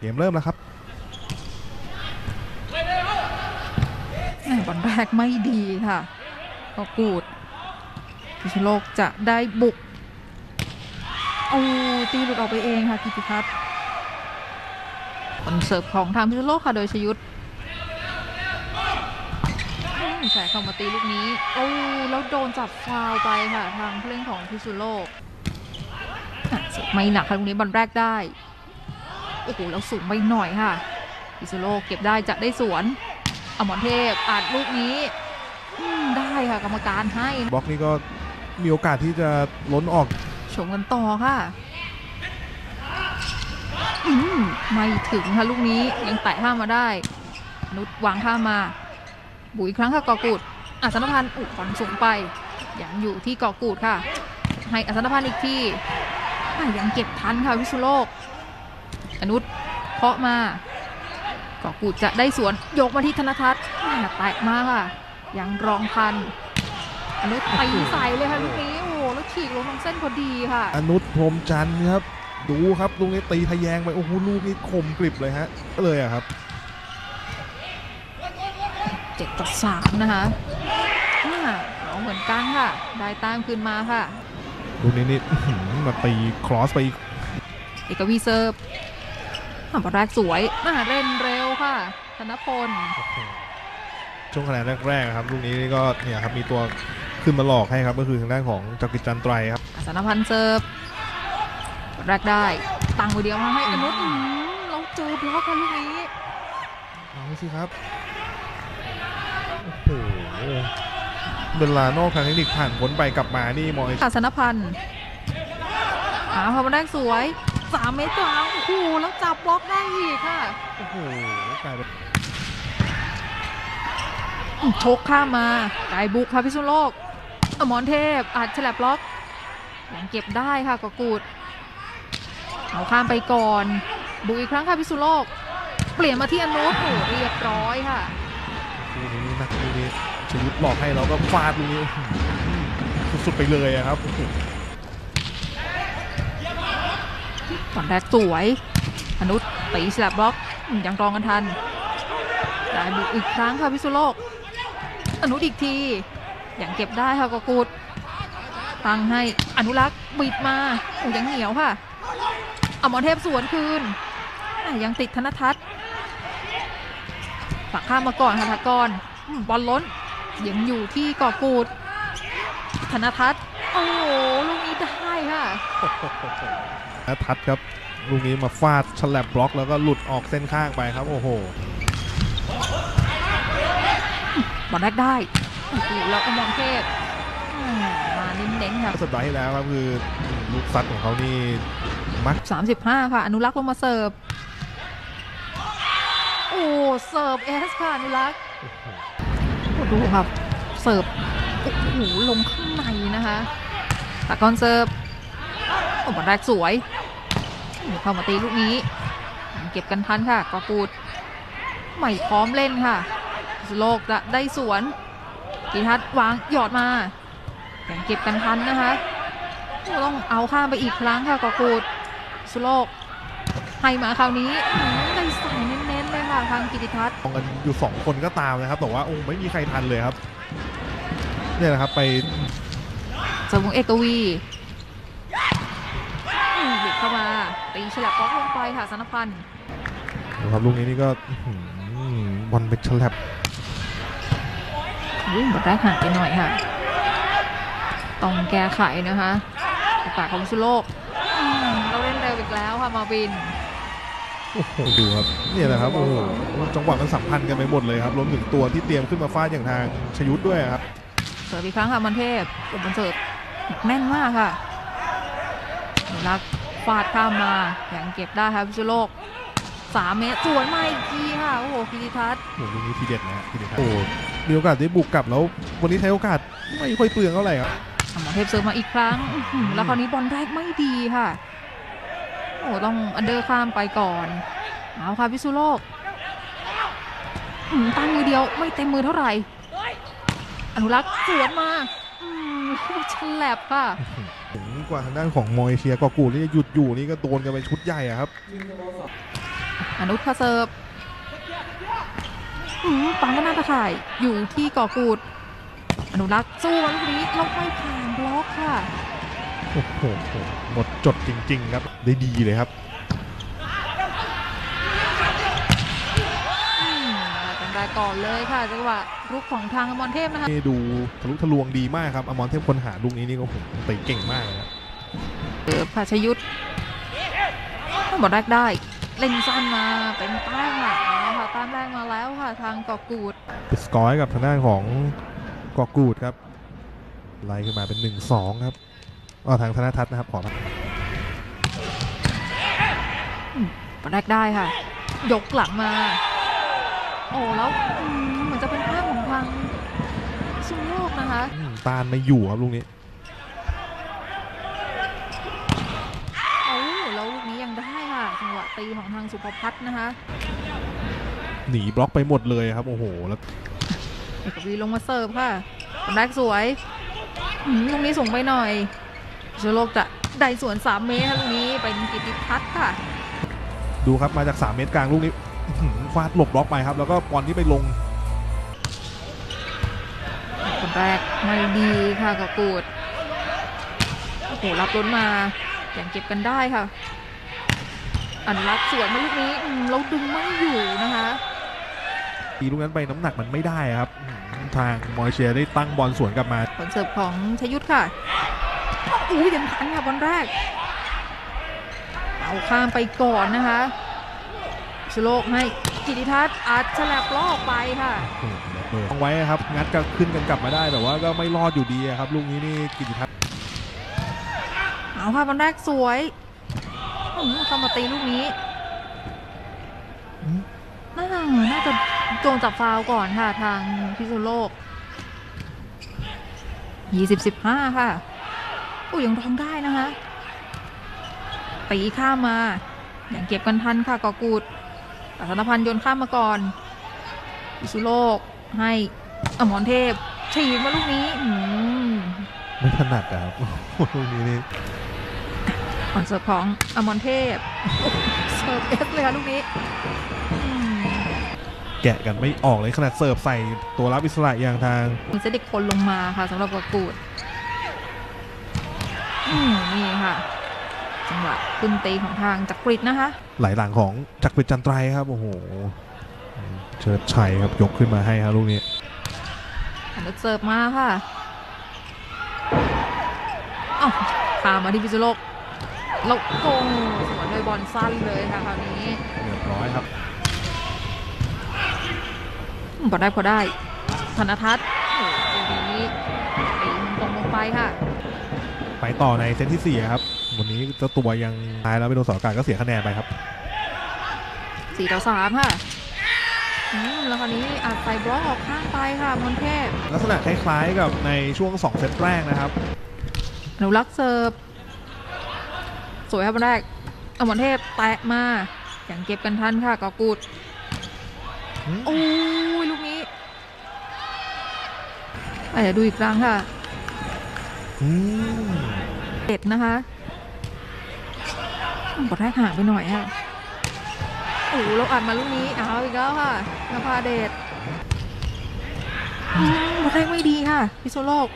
มเริ่มแล้วครับบอลแรกไม่ดีค่ะก็กูดพิชโลกจะได้บุกตีหลุดออกไปเองค่ะกิติพัฒน์บอลเสิร์ฟของทางพิชโลกค่ะโดยชยุทธใส่เข้ามาตีลูกนี้แล้วโดนจับฟาวไปค่ะทางผู้เล่นของพิชโลกไม่หนักค่ะลูกนี้บอลแรกได้แล้วสูงไปหน่อยค่ะพิชโลกเก็บได้จะได้สวนอมรเทพอัดลูกนี้ได้ค่ะกรรมการให้บล็อกนี้ก็มีโอกาสที่จะล้นออกชมกันต่อค่ะไม่ถึงค่ะลูกนี้ยังแตะข้ามมาได้นุชวางข้ามมาบุยอีกครั้งค่ะกอกูดอัศนพันธ์บอลสูงไปยังอยู่ที่กอกูดค่ะให้อัศนพันธ์อีกทียังเก็บทันค่ะวิสุโลกอนุชเคาะมากอกูดจะได้สวนยกมาที่ธนทัศน์แตะมาค่ะยังรองทันอนุชตีใส่เลยค่ะลูกนี้แล้วฉีกลงทางเส้นพอดีค่ะอนุชพรหมจันทร์ครับดูครับลูกนี้ตีทะแยงไปลูกนี้คมกริบเลยฮะก็เลยครับ 7-3นะคะเราเหมือนกันค่ะได้ตามคืนมาค่ะลูกนี้นี่มาตีครอสไปเอกวีเซิร์ฟบอลแรกสวยเล่นเร็วค่ะธนพลช่วงคะแนนแรกๆครับลูกนี้ก็เนี่ยครับมีตัวขึ้นมาหลอกให้ครับก็คือทางด้านของจักริดจันทร์ไตรครับอัศนพันธ์เซิร์ฟบอลแรกได้ตั้งมือเดียวมาให้อนุชเราเจอบล็อกกันลูกนี้เอาสิครับเวลานอกทางเทคนิคผ่านพ้นไปกลับมานี่มอยอัศนพันธ์พอบอลแรกสวย3 เมตรกลางแล้วจับบล็อกได้อีกค่ะกลายเป็นชกข้ามมาไกบุกค่ะพิษณุโลกอมรเทพอัดฉลับบล็อกยังเก็บได้ค่ะกกูดเอาข้ามไปก่อนบุกอีกครั้งค่ะพิษณุโลกเปลี่ยนมาที่อนุชเรียบร้อยค่ะลูกนี้นักลูกนี้ชยุทธหลอกให้เราก็ฟาดลูกนี้สุดๆไปเลยครับตอนแรกสวยอนุชตีฉลับบล็อกยังรองกันทันได้บุกอีกครั้งค่ะพิษณุโลกอนุชอีกทียังเก็บได้ค่ะกกูดตั้งให้อนุรักษ์บิดมายังเหนียวค่ะอมรเทพสวนคืนยังติดธนทัศน์ฝากข้ามมาก่อนค่ะธกรบอลล้นยังอยู่ที่กอกูดธนทัศน์ลูกนี้ได้ค่ะธนทัศน์ครับลูกนี้มาฟาดฉลับบล็อกแล้วก็หลุดออกเส้นข้างไปครับบอลแรกได้แล้วอมรเทพมาเน้นๆค่ะสัปดาห์ที่แล้วครับคือลูกซัดของเขานี่มัก 35ค่ะอนุรักษ์ลงมาเสิร์ฟเสิร์ฟค่ะอนุรักษ์ดูครับเสิร์ฟลงข้างในนะคะตะกอนเสิร์ฟบอลแรกสวยเข้ามาตีลูกนี้เก็บกันทันค่ะกอกูดไม่พร้อมเล่นค่ะโลกจะได้สวนกิติทัศน์วางหยอดมายังเก็บกันทันนะคะต้องเอาข้ามไปอีกครั้งค่ะกอกูดสุโลกให้มาคราวนี้ได้ใส่เน้นๆเลยค่ะทางกิติทัศน์มองกันอยู่2 คนก็ตามนะครับแต่ว่าไม่มีใครทันเลยครับเนี่ยนะครับไปเจ้าบุงเอกวีบิดเข้ามาตีฉลับบล็อกลงไปค่ะสนพันธ์ครับลูกนี้นี่ก็บอลเป็นฉลับบอลแรกห่างไปหน่อยค่ะต้องแก้ไขนะคะโอกาสของสุโลกเราเล่นเร็วอีกแล้วค่ะมาวินดูครับเนี่ยนะครับจังหวะมันสัมพันธ์กันไปหมดเลยครับรวมถึงตัวที่เตรียมขึ้นมาฟาดอย่างทางชยุทธด้วยครับเสิร์ฟอีกครั้งค่ะมันเทพมันเสิร์ฟแน่นมากค่ะลักฟาดข้ามมาอย่างเก็บได้ครับพิชโลก3 เมตรสวนมาอีกทีค่ะกิติทัศน์ลูกนี้ทีเด็ดนะกิติทัศน์มีโอกาสได้บุกกลับแล้ววันนี้ใช้โอกาสไม่ค่อยเปลืองเท่าไหร่ครับมันเทพเสิร์ฟมาอีกครั้งแล้วคราวนี้บอลแรกไม่ดีค่ะต้องอันเดอร์ข้ามไปก่อนเอาค่ะพิษณุโลกตั้งมือเดียวไม่เต็มมือเท่าไหร่อนุรักษ์สวนมาฉลับค่ะถึงกว่าทางด้านของมอยเชียกอกูดที่จะหยุดอยู่นี่ก็โดนกันไปชุดใหญ่ครับอนุค่ะเสิร์ฟปังก็น่าตะข่ายอยู่ที่ก่อกูดอนุรักษ์สู้ลูกนี้ลงไม่ผ่านบล็อกค่ะโอ้โหหมดจดจริงๆครับได้ดีเลยครับตั้งแต่ก่อนเลยค่ะจังหวะรุกของทางอมรเทพนะคะดูทะลุทะลวงดีมากครับอมรเทพคนหาลูกนี้นี่ก็ผมเตะเก่งมากครับภาชยุทธหมดแรกได้เล่นสั้นมาเป็นแต้มค่ะแต้มแรกมาแล้วค่ะทางก่อกูดปิดสกอร์กับทางด้านของก่อกูดครับไล่ขึ้นมาเป็น 1-2 ครับทางธนทัศน์นะครับขอรับหมดแรกได้ค่ะยกหลังมาโอ้แล้วเหมือนจะเป็นภาพของทางสุโลกนะคะตานไม่อยู่ครับลูกนี้แล้วลูกนี้ยังได้ค่ะจังหวะตีของทางสุภพัฒน์นะคะหนีบล็อกไปหมดเลยครับโอ้โหแล้วเอกวีลงมาเสิร์ฟค่ะแรกสวยลูกนี้ส่งไปหน่อยสุโลกจะได้สวน3 เมตรลูกนี้เป็นกิติพัฒน์ค่ะดูครับมาจาก3 เมตรกลางลูกนี้ฟาดหลบบล็อกไปครับแล้วก็บอลที่ไปลงคนแรกไม่ดีค่ะกับกูดโอ้โหรับล้นมาอย่างเก็บกันได้ค่ะอนุรักษ์สวนมาลูกนี้เราดึงไม่อยู่นะคะตีลูกนั้นไปน้ำหนักมันไม่ได้ครับทางมอยเชียได้ตั้งบอลสวนกลับมาผลเสิร์ฟของชยุทธค่ะยังทันค่ะบอลแรกเอาข้ามไปก่อนนะคะสุโลกให้กิติทัศน์อัดฉลับล้อออกไปค่ะต้องไว้ครับงัดก็ขึ้นกันกลับมาได้แต่ว่าก็ไม่รอดอยู่ดีครับลูกนี้นี่กิติทัศน์เอาค่ะบอลแรกสวยเข้ามาตีลูกนี้น่าจะโดนจับฟาวก่อนค่ะทางพิษณุโลก20-15ค่ะยังร้องได้นะคะตีข้ามมาอย่างเก็บกันทันค่ะก่อกูดปัตนพันธ์โยนข้ามมาก่อนพิษณุโลกให้อมรเทพฉีกมาลูกนี้ไม่ถนัดครับลูกนี้นี่ก่อนเสิร์ฟของอมรเทพเสิร์ฟเอฟเลยค่ะลูกนี้แกะกันไม่ออกเลยขนาดเสิร์ฟใส่ตัวรับอิสระอย่างทางมีเซเด็กคนลงมาค่ะสำหรับก่อกูดนี่ค่ะจังหวะขึ้นตีของทางจักริดนะคะไหลหลังของจักริดจันไตรครับโอ้โหเชิดชัยครับยกขึ้นมาให้ครับลูกนี้อันนี้เสิร์ฟมาค่ะพามาที่พิษณุโลกแล้วโก้สวนโดยบอลสั้นเลยค่ะคราวนี้เรียบร้อยครับพอได้ธนทัศน์วันนี้ตีตรงลงไปค่ะไปต่อในเซตที่4ครับวันนี้เจ้าตัวยังตายแล้วไปโดนเสาอากาศก็เสียคะแนนไปครับ 4-3ค่ะแล้วคราวนี้อาจใส่บล็อกออกข้างไปค่ะมนเทพลักษณะคล้ายๆกับในช่วง2 เซตแรกนะครับอนุรักษ์เสิร์ฟสวยครับแรกอมรเทพแตะมาอย่างเก็บกันทันค่ะก่อกูดโอ้ยลูกนี้เดี๋ยวดูอีกครั้งค่ะเด็ดนะคะบอลแรกห่างไปหน่อยค่ะเราอัดมาลูกนี้เอาอีกแล้วค่ะนภาเดชบอลแรกไม่ดีค่ะพิษณุโลก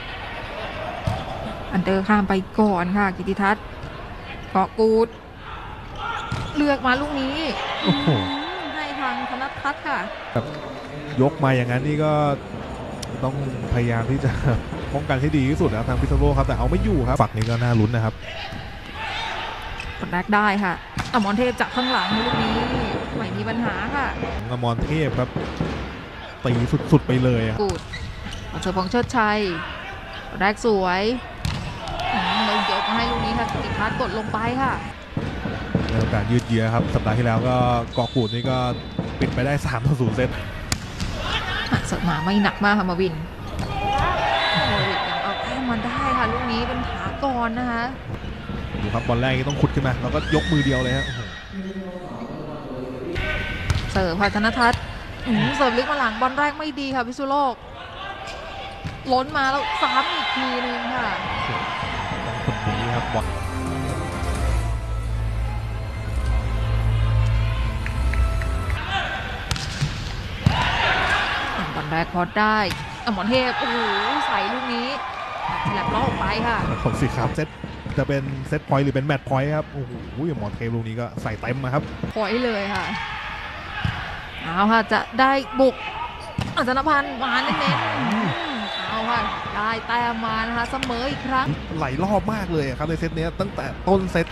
อันเดอร์ข้ามไปก่อนค่ะกิติทัศน์เกาะกูดเลือกมาลูกนี้ให้ทางธนทัศน์ค่ะยกมาอย่างนั้นนี่ก็ต้องพยายามที่จะป้องกันให้ดีที่สุดนะทางพิษณุโลกครับแต่เอาไม่อยู่ครับฝักนี้ก็น่าลุ้นนะครับกดแรกได้ค่ะอมรเทพจากข้างหลังลูกนี้ไม่มีปัญหาค่ะอมรเทพครับตีสุดๆไปเลยครับกูดเสิร์ฟของเชิดชัยแรกสวยเรายกมาให้ลูกนี้ค่ะกิติพัฒน์กดลงไปค่ะในโอกาสยืดเยื้อครับสัปดาห์ที่แล้วก็ก่อกูดนี่ก็ปิดไปได้3-0เซตเสิร์ฟมาไม่หนักมากค่ะมาวินยังเอาแต้มมาได้ค่ะลูกนี้เป็นถากรนะคะดูครับบอลแรกต้องขุดขึ้นมาแล้วก็ยกมือเดียวเลยฮะเสิร์ฟค่ะธนทัศน์เสิร์ฟลึกมาหลังบอลแรกไม่ดีค่ะพิษณุโลกล้นมาแล้วซ้ำอีกทีนึงค่ะคนนี้ครับบอลแรกพอได้อมรเทพโอ้โหใส่ลูกนี้ฉลับล้อออกไปค่ะของสิครับเซตจะเป็นเซตพอยต์หรือเป็นแมตช์พอยต์ครับโอ้โหหมอนเทพลูกนี้ก็ใส่เต็มมาครับพอยเลยค่ะเอาค่ะจะได้บุกอัศนพันธ์มาเน้นๆเอาค่ะได้แต้มมานะคะเสมออีกครั้งไหลรอบมากเลยครับในเซตนี้ตั้งแต่ต้นเซต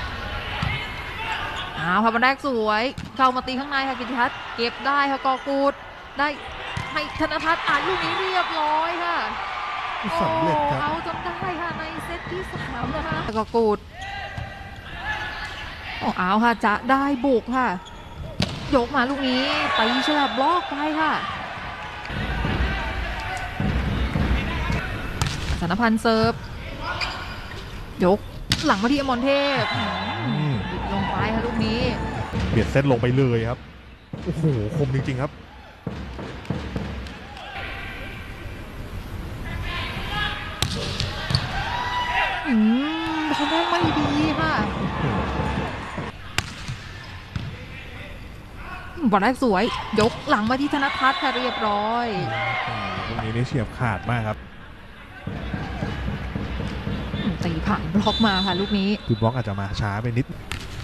เอาค่ะบอลแรกสวยเข้ามาตีข้างในค่ะกิติทัศน์เก็บได้ค่ะกอกูดได้ให้ธนทัศน์อ่านลูกนี้เรียบร้อยค่ะสำเร็จครับเอาจนได้ค่ะในเซตที่3นะคะกอกูดเอาค่ะจะได้บุกค่ะยกมาลูกนี้ตีฉลับบล็อกไปค่ะสารพันธ์เซิร์ฟยกหลังมาที่อมรเทพบิดลงไปค่ะลูกนี้เบียดเซตลงไปเลยครับโอ้โหคมจริงๆครับบอลแรกไม่ดีค่ะบอลแรกสวยยกหลังมาที่ธนทัศน์ค่ะเรียบร้อยตรงนี้นี่เฉียบขาดมากครับตีผ่านบล็อกมาค่ะลูกนี้คือบล็อกอาจจะมาช้าไปนิด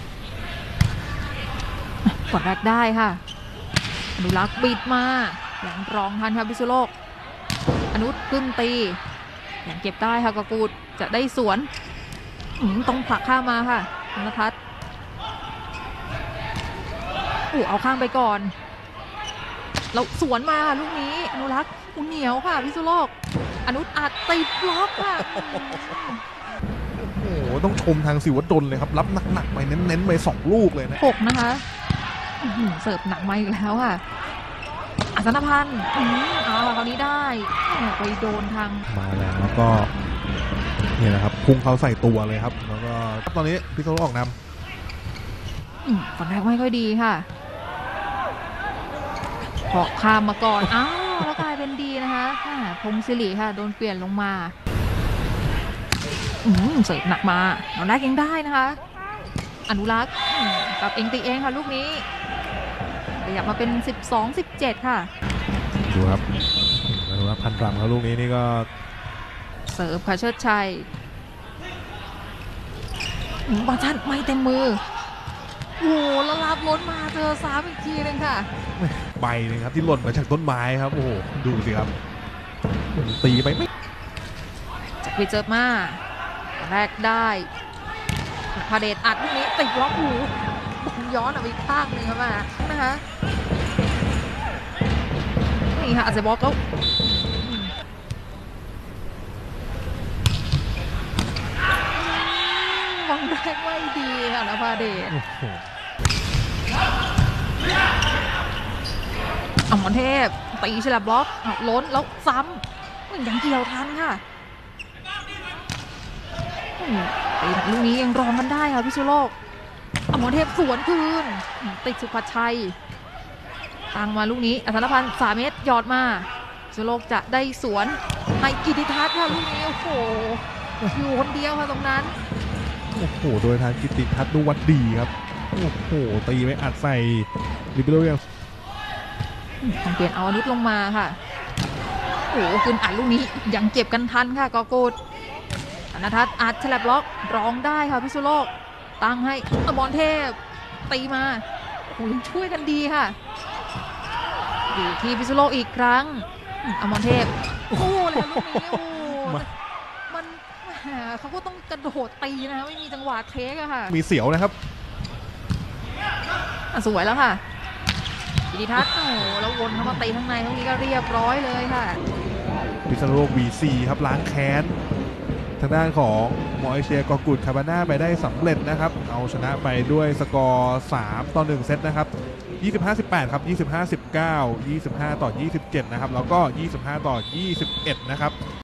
กดแรกได้ค่ะอนุรักษ์บิดมาอย่างรองทันค่ะพิษณุโลกอนุขึ้นตีอย่างเก็บได้ค่ะกกูดจะได้สวนต้องผลักข้ามมาค่ะธนทัศน์เอาข้างไปก่อนแล้วสวนมาลูกนี้อนุรักษ์เหนียวค่ะพิษณุโลกอนุอัดติดบล็อกค่ะโอ้โหต้องชมทางศิวดลเลยครับรับหนักๆไปเน้นๆไป2 ลูกเลยนะ 6นะคะเสิร์ฟหนักมาอีกแล้วค่ะอัศนพันธ์เอาคราวนี้ได้ไปโดนทางมาแล้วก็นี่แหละครับพุ่งเขาใส่ตัวเลยครับแล้วก็ตอนนี้พิษณุโลกออกนำตอนแรกไม่ค่อยดีค่ะพอข้ามมาก่อนแล้วกลายเป็นดีนะคะพงศิริค่ะโดนเปลี่ยนลงมาเสิร์ฟหนักมาตอนแรกยังได้นะคะอนุรักษ์กับเองตีเองค่ะลูกนี้ขยับมาเป็น 12-17 ค่ะดูครับอนุรักษ์พันรำครับลูกนี้นี่ก็เสิร์ฟค่ะเชิดชัยบอลชันไม่เต็มมือโอ้แล้วรับล้นมาเจอซ้ำอีกทีนึงค่ะใบนึงครับที่หล่นมาจากต้นไม้ครับโอ้โหดูสิครับตีไปไม่จากไปเจอมาแรกได้พาเดชอัดลูกนี้ติดล็อกหูย้อนออกไปอีกข้างหนึ่งครับมานะคะนี่ค่ะอาจจะบล็อกแล้วมองแรกไม่ดีค่ะนะพาเดชอมรเทพตีฉลับบล็อกล้นแล้วซ้ำยังเกี่ยวทันค่ะตีลูกนี้ยังรองกันได้ค่ะพิษณุโลกอมรเทพสวนคืนติดสุภชัยตั้งมาลูกนี้อัศนพันธ์3 เมตรหยอดมาพิษณุโลกจะได้สวนให้กิติทัศน์ค่ะลูกนี้โอ้โหอยู่คนเดียวค่ะตรงนั้นโอ้โหโดยทางกิติทัศน์ดูวัดดีครับโอ้โหตีไปอัดใส่ลิเบโร่ยังต้องเปลี่ยนเอาอนุลงมาค่ะโอ้โหคืนอัดลูกนี้ยังเก็บกันทันค่ะกอกูดธนทัศน์อัดฉลับล็อกร้องได้ค่ะพิษณุโลกตั้งให้อมรเทพตีมาโอ้ยช่วยกันดีค่ะอยู่ที่พิษณุโลกอีกครั้งอมรเทพโอ้แล้วลูกนี้โอ้มันเขาก็ต้องกระโดดตีนะไม่มีจังหวะเทคอะค่ะมีเสียวนะครับสวยแล้วค่ะกิติทัศน์โอ้แล้ววนเข้ามาตีข้างในตรงนี้ก็เรียบร้อยเลยค่ะพิษณุโลก VC ครับล้างแค้นทางด้านของมอเอเชียกอกุดคาบาน่าไปได้สำเร็จนะครับเอาชนะไปด้วยสกอร์3-1เซตนะครับ25-18ครับ25-19 25-27นะครับแล้วก็25-21นะครับ